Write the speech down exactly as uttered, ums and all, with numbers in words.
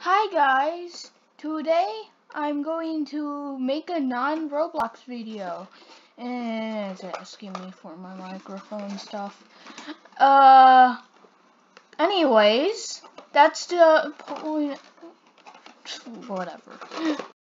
Hi guys, today I'm going to make a non-Roblox video, and it's asking me for my microphone stuff. Uh, anyways, that's the point, whatever.